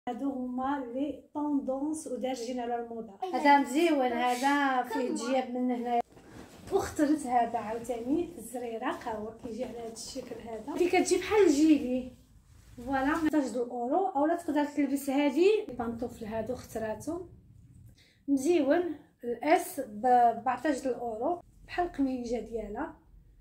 هادو هما لي طوندونس ودارجين على الموضه. هذا مزيون، هذا فيه جياب من هنايا. واخترت هذا عاوتاني في الزريرق، ها هو كيجي على هذا الشكل هذا اللي كتجي بحال الجيلي فوالا 15 اورو. اولا تقدر تلبس هذه البانطوفل هادو اختراتهم مزيون الاس ب 14 اورو بحال القميجه ديالها.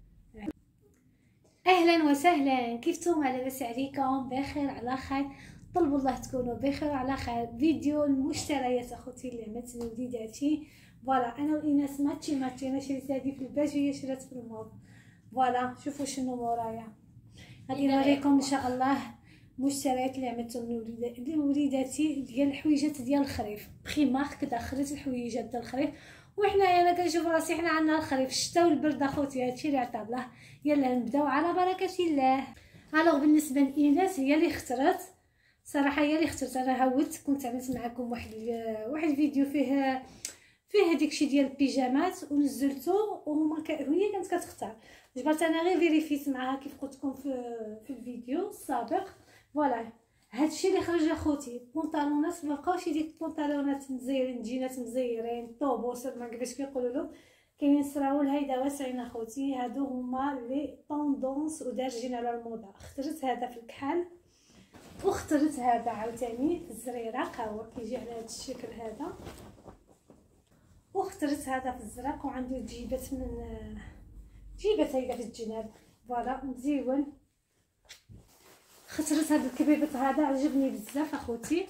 اهلا وسهلا، كيفتم؟ لاباس عليكم؟ بخير على خير، طلبوا الله تكونوا بخير على خير. فيديو المشتريات اخوتي اللي عملت لوليداتي فوالا. انا وايناس ماتشي انا شريت هذه في الباج وهي شرات في الموف فوالا. شوفوا شنو مورايا، غادي نوريكم ان شاء الله مشتريات اللي عملتهم لوليداتي ديال الحويجات ديال الخريف بخي مارك. دخلت الحويجات ديال الخريف وحنايا انا كنشوف راسي حنا عندنا الخريف الشتا والبرد اخوتي، هادشي اللي عطا الله. يلا نبداو على بركه الله. الوغ بالنسبه لايناس هي اللي اختارت صراحه، هي اللي اخترت. انا هودت كنت عملت معكم واحد الفيديو فيه هذيك ديال البيجامات ونزلته وهي كانت كتختار. جبرت انا غير فيريفيت معاها كيف قلت لكم في الفيديو السابق فوالا. هادشي اللي خرج اخوتي بونطالونات، مابقاوش ديك البونطالونات مزيرين جينات مزيرين طوبوس ما كيفاش كيقولوا لهم، كاينين سراول هيدا واسعين اخوتي. هادو هما لي طوندونس ودارجين على الموضه. اخترت هذا في الكحل واخترت هذا عاوتاني في الزريرق، ها هو كيجي على هذا الشكل هذا. واخترت هذا في الزرق وعنده جيبات من جيبات هيدا في الجناب فوالا مزيون. اخترت هذا الكبيبط هذا عجبني بزاف اخوتي.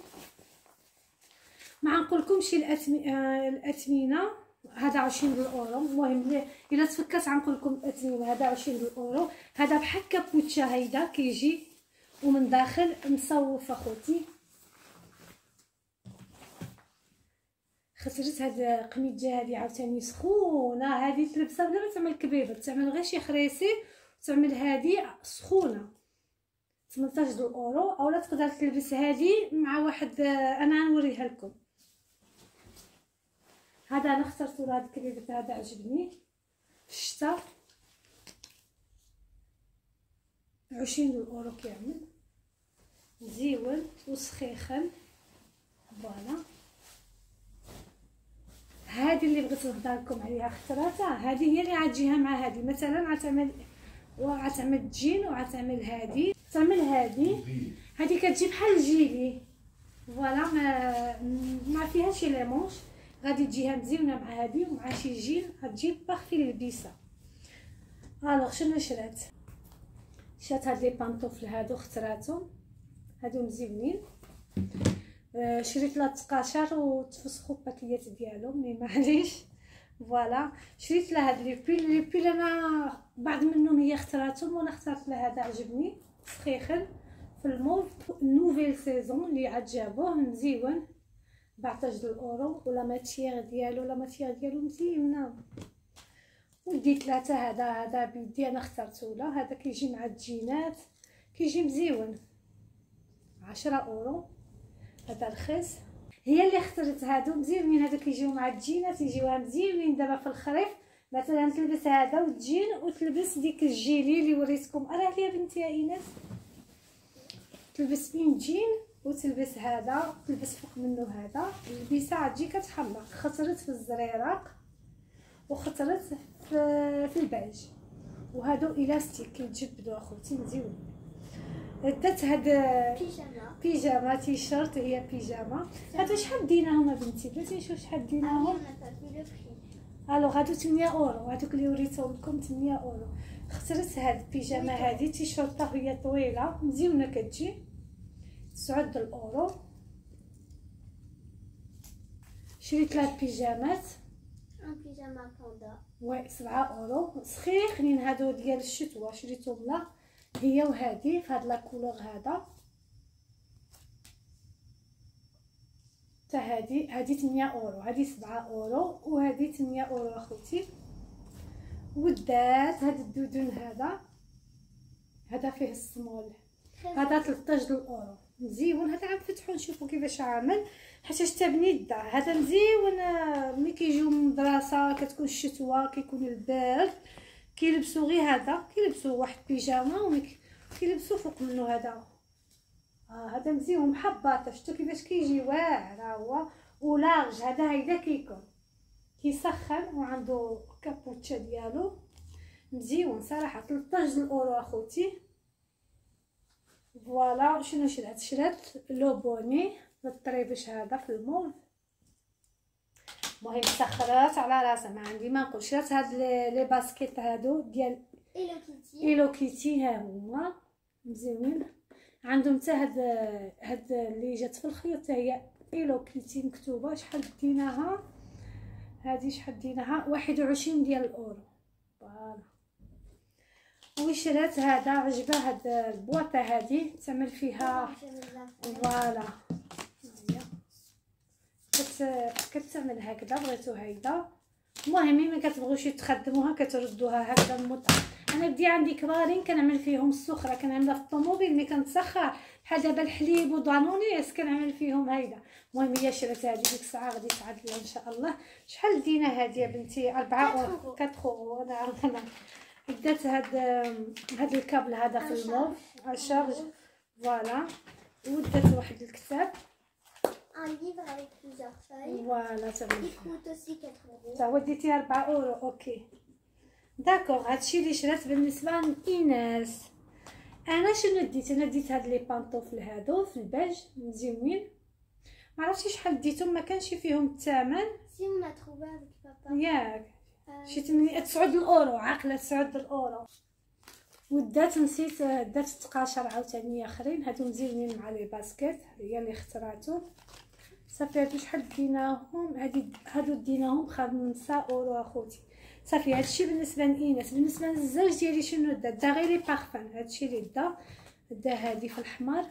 ما نقولكمش الاثمنه هذا 20 اورو. المهم الا تفكرت غنقول لكم الاثمنه هذا 20 اورو. هذا بحال كابوتشا هيدا كيجي ومن داخل مصوف اخوتي. خسرت هاد القميجه هذه عاوتاني سخونه، هذه تلبسها بلا ما تعمل كبيبه، تعمل غير شي خريسي وتعمل هذه سخونه 18 اورو. اولا تقدر تلبس هذه مع واحد انا نوريها لكم. هذا انا اخترت هذا الكبيبه هذا عجبني في الشتاء 20 اورو كيعمل مزيون وسخيخن فوالا. هذه اللي بغيت نهضر لكم عليها اخترتها، هذه هي اللي غتجيها مع هذه. مثلا غتعمل جين وغتعمل هذه، تعمل هذه كتجي بحال الجيلي فوالا. ما فيها شي ليمونش، غادي تجيها مزيونه مع هذه ومع شي جين غتجي باغفي للبسه. الوغ شنو شرات هاد لي بانطوفل هادو اختراتهم، هادو مزيونين. شريت لها تقاشر وتفسخوا الباكيات ديالهم مي معليش فوالا. شريت لها هاد لي بيل انا بعض منهم هي اختارتهم وانا اخترت لها هذا عجبني سخيخن في الموف نوفيل سيزون اللي عاد جابوه مزيون 14 اورو. ولا ماتيير ديالو مزيونه. وديت ثلاثه هذا بيدي انا اخترته له. هذا كيجي مع الجينات كيجي مزيون 10 اورو. هذا رخيص. هي اللي اخترت هادو مزيونين، هادو كيجيو مع الجينات يجيوها مزيونين دابا في الخريف. مثلا تلبس هذا والجين وتلبس ديك الجيلي اللي وريتكم. راه ليا بنتي يا ايناس تلبس بين جين وتلبس هذا تلبس فوق منه هذا البيسه عتجي كتحمق. خطرت في الزريرق وخطرت في الباج. وهادو الاستيك كيتجبدوا اخوتي مزيون. درت هاد بيجاما تيشيرت، هي بيجاما. هادو شحال ديناهم بنتي؟ بغيتي نشوف شحال ديناهم. الوغ هادو 8 اورو، هادوك اللي وريتهم لكم 8 اورو. اخترت هاد البيجاما هادي تيشيرت هي طويله مزيونه كتجي 9 اورو. شريت لها بيجامات بيجاما بوندا وي 7 اورو سخيخنين. هادو ديال الشتوى شريتهم لها هي وهذه في هاد لا كولور هذا حتى هذه 8 اورو، هذه 7 اورو وهذه 8 اورو اخوتي. ودات هاد الدودون هذا فيه السمول هذا 13 اورو مزيون. هذا غنفتحو نشوفو كيفاش عامل حتى تبني الدار. هذا مزيون ملي كيجيو من المدرسه كتكون الشتوى كيكون البرد كيلبسوا غير هذا، كيلبسوا واحد بيجاما وكيلبسوا فوق منه هذا هذا مزيون محبط، شفتو كيفاش كيجي واعر هو ولارج. هذا كيكون كيسخن وعنده كابوتشا ديالو مزيون صراحه. 13 اورو اخوتي. فوالا شنو شرات لو بوني بالطريبش هذا في المول. المهم سخرات على راسها ما عندي ما نقول. شرات هاد لي باسكيت هادو ديال ايلو كيتي ها هما مزيونين. عندهم حتى هاد اللي جات في الخيط هي ايلو كيتي مكتوبه. شحال ديناها هادي؟ شحال ديناها؟ 21 ديال الاورو. فوالا. وشرات هذا عجبه هاد البواطه هادي تعمل فيها فوالا كتعمل هكذا. بغيتو هيدا. المهم ملي كتبغيوش تخدموها كتردوها هكذا المطعم. انا بدي عندي كبارين كنعمل فيهم السخره، كنعملها في الطوموبيل ملي كنتسخر بحال دابا الحليب ودانونيس كنعمل فيهم هيدا. المهم هي شرات هذه ديك الساعه غادي تعدلها ان شاء الله. شحال دينا هذه يا بنتي؟ 4 اورو 4 اورو. انا بدات هاد الكابل هذا في الموف شارج. فوالا. ودات واحد الكتاب un livre avec plusieurs feuilles. فوالا تمام. Il coûte aussi 4 euros. تا وديتي 4 اورو. اوكي داكوغ. هادشي اللي شرات بالنسبه لإيناس. انا شنو ديت؟ انا ديت هاد لي بانطوفل هادو في البيج مزيونين. ما عرفتش شحال ديتهم، ما كانش فيهم الثمن. Si on a trouvé avec papa. ياك شي 9 الاورو. عاقله 9 الاورو. ودات نسيت دات التقاشر عاوتاني اخرين. هادو مزيونين مع لي باسكيت هي اللي اخترعتو. صافي هادو شحال ديناهم؟ هادو ديناهم 5 اورو اخوتي. صافي هادشي بالنسبه لإيناس. بالنسبه للزوج ديالي شنو دا غير لي بارفان. هادشي اللي دا هادي في الاحمر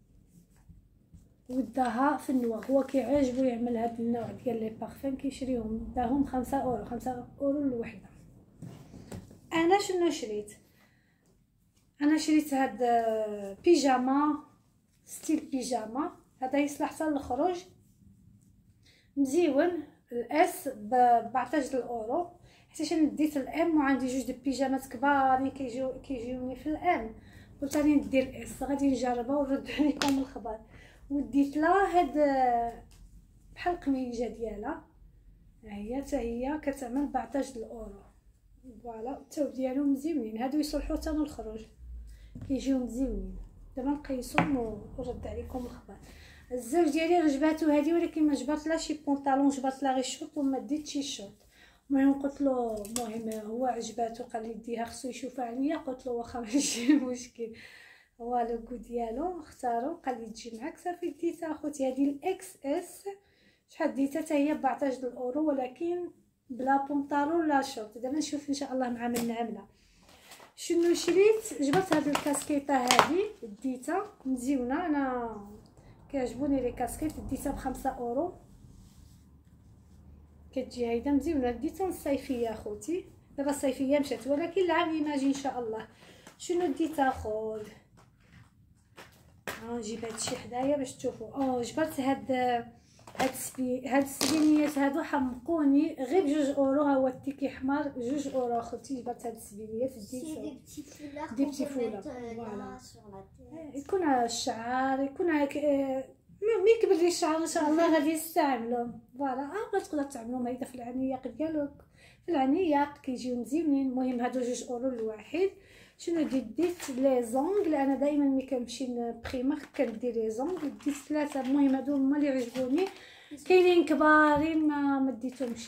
وداها في النوار. هو كيعجبو يعمل هاد النوع ديال لي بارفان كيشريهم. داهم 5 اورو 5 اورو الوحده. انا شنو شريت؟ انا شريت هاد بيجاما ستيل بيجاما. هذا يصلح حتى للخروج مزيون. الاس ب 14 الاورو حيت انا ديت الام وعندي جوج د بيجامات كبارين كيجيوني في الام. قلت راني ندير الاس غادي نجربها ونرد عليكم الخبر. وديت لها هاد بحال القميجه ديالها هي حتى هي كتعمل 14 الاورو. فوالا الثوب ديالهم مزيونين. هادو يصلحوا حتى للخروج كيجيو مزيونين. دابا نقيسهم ونرد عليكم الخبر. الزوج ديالي عجباتو هادي ولكن ما جبرت لا شي بونطالون، جبرت لا غير شورت وما ديت شي شورت. المهم قلت له المهم هو عجباتو قال لي ديها خصو يشوفها عليا. قلت له واخا ماشي مشكل. هو لوغو ديالو اختارو قال لي تجي معاك. صافي ديتها اخوتي. هذه الاكس اس شحال ديتها حتى هي 14 الاورو ولكن بلا بونطالون لا شورت. دابا نشوف ان شاء الله مع من نعملها. شنو شريت؟ جبت هاد الكاسكيطه هذه ديتها مزيونه. انا كيعجبوني لي كاسكيط. ديتها ب5 اورو. كتجي هيدا مزيونه. ديتها الصيفيه اخوتي. دابا الصيفيه مشات ولكن العام يماجي ان شاء الله. شنو ديتها خويا؟ نجيب هادشي حدايا باش تشوفوا. جبرت هاد السبينيات هادو حمقوني غير ب2 اورو. ها هو التيكي حمار 2 اورو اختي. جبرت هاد السبينيات ديت دي بتي فولار. فوالا يكون على الشعر يكون مي يكبر لي الشعر ان شاء الله غادي نستعملهم. فوالا تقدر تعملوهم هيدا في العنياق ديالك في العنياق كيجيو مزيونين. المهم هادو 2 اورو الواحد. شنو ديت لي زونغل. انا دائما ملي كنمشي لبريمارك كندير لي زونغل. ديت 3. المهم هادو هما اللي عجبوني. كاينين كبارين ما ديتهمش.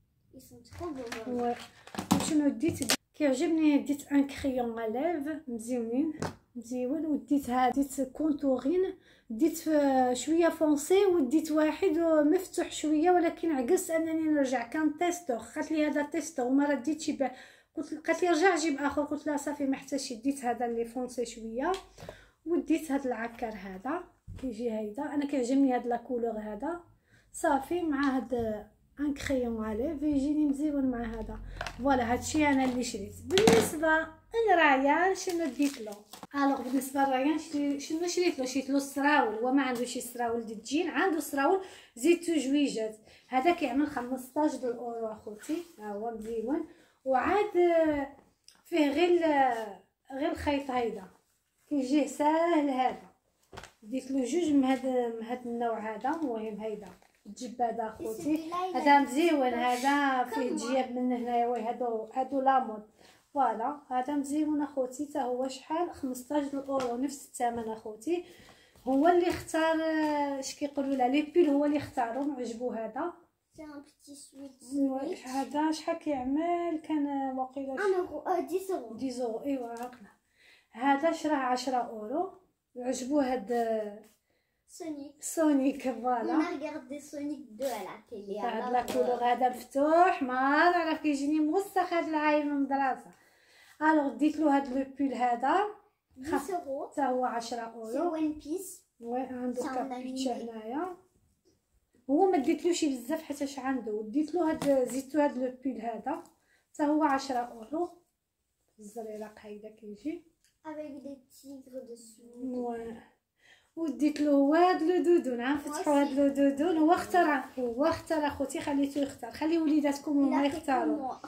شنو ديت؟ كيعجبني ديت ان كريون اليف مزيونين مزيون. وديت كونتورين. ديت شويه فونسي وديت واحد مفتوح شويه ولكن عكست انني نرجع. كان تيستو قالت لي هذا تيستو وما رديتش قالت لي رجع جيب اخر. قلت لها صافي ما احتاجش. ديت هذا اللي فونسي شويه. وديت هذا العكر هذا كيجي هيدا. انا كيعجبني هذا لا كولور هذا. صافي مع هذا ان كريون اليف يجيني مزيون مع هذا. فوالا هادشي انا اللي شريت. بالنسبه لرايان شنو ديت له؟ الوغ بالنسبه لرايان شنو شريت له؟ شريت له السراول. هو ما عنده شي سراول ديال الجين. عنده سراول زيتو جويجات. هذا كيعمل 15 اورو اخوتي. ها هو مزيون وعاد فيه غير الخيط هيدا كيجيه ساهل. هذا ديت له جوج من هاد النوع هذا. المهم هيدا تجيب هذا خوتي، celui-là, il هذا a مزيون، هذا فيه كم تجيب من هنايا. وي هادو لامود. فوالا هذا مزيون اخوتي، حتى هو شحال 15 اورو، نفس الثمن اخوتي. هو اللي اختار اش كيقولوا له لي بيل، هو اللي اختارهم عجبو هذا. c'est un petit sweat. هذا شحال كيعمل؟ كان واقيلا 1 euro, 10 euros. 10 اورو. ايوا عقله. هذا شراه 10 اورو. عجبو هاد Sonic. سونيك. On فوالا a regardé Sonic 2 à la télé. هاد alors, لا كولور هذا مفتوح، ما عرف كيجيني موسخ هاد العايم من المدرسه. الوغ ديت له هاد لو بول هذا 10 euros. حتى هو 10 C'est اورو. One Piece. وي عنده صار كابيتشا لاني. هنايا. هو ما ديتلوش بزاف حتى اش عنده. ديت له هاد زدتو هاد لو بول هذا حتى هو 10 اورو. الزريراق هيدا كيجي. Avec des tigres dessus. وي وديت له هاد لو دودو. نعم فتحوا هاد لو دودو. هو اختار اخوتي، خليتو يختار. خلي وليداتكم Il هما a fait comme يختاروا. moi.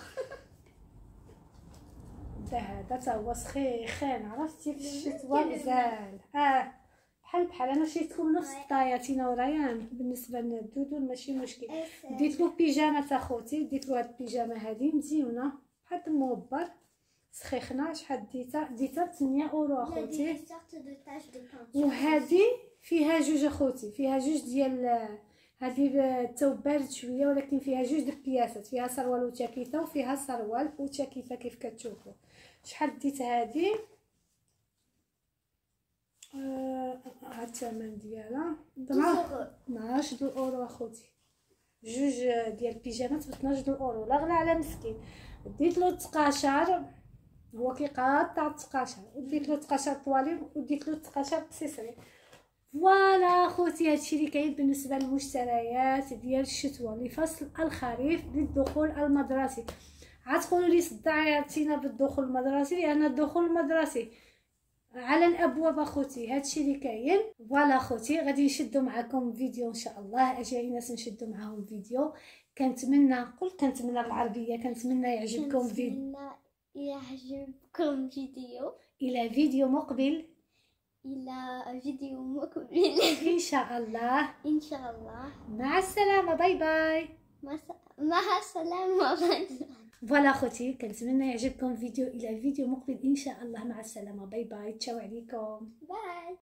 هذا تا هو سخيخان، عرفتي في الشتوى كلمة. مزال. بحال انا شيتكم نفس الطاياتينا وريان. بالنسبه للدودو ماشي مشكل. Et c'est- ديت له بيجامه اخوتي. ديت له هاد البيجامه هذه مزيونه بحال الموبر سخيخنا. شحال ديتها 8 اورو Il y a اخوتي. des sortes de taches de peinture. وهذه فيها جوج اخوتي، فيها جوج ديال هذه الثوب بارد شويه، ولكن فيها جوج د البياسات. فيها سروال وتاكيته، وفيها سروال وتاكيته كيف كتشوفوا. شحال ديت هذه؟ هاد الثمن ديالها 10 euros. 12 اورو اخوتي. جوج ديال البيجامات ب 12 اورو. لا غلا على مسكين. ديت له 19، هو كيقاطع 19. وديت له 19 طوالي، وديت له 19 قصيصري. فوالا اخوتي هادشي اللي كاين بالنسبه للمشتريات ديال الشتوى لفصل الخريف للدخول المدرسي. غتقولوا لي صدعتينا بالدخول المدرسي، لان الدخول المدرسي على الابواب اخوتي. هادشي اللي كاين. فوالا اخوتي غادي نشدو معكم فيديو ان شاء الله. اجي ناس نشدو معاهم فيديو. كنتمنى بالعربيه، كنتمنى يعجبكم فيديو. يعجبكم فيديو. الى فيديو مقبل إلى فيديو مقبل. ان شاء الله. إن شاء الله. مع السلامه. باي باي. مع السلامة. فوالا اخوتي كنتمنى يعجبكم فيديو. الى فيديو مقبل ان شاء الله. مع السلامه. باي باي. تشاو عليكم. باي.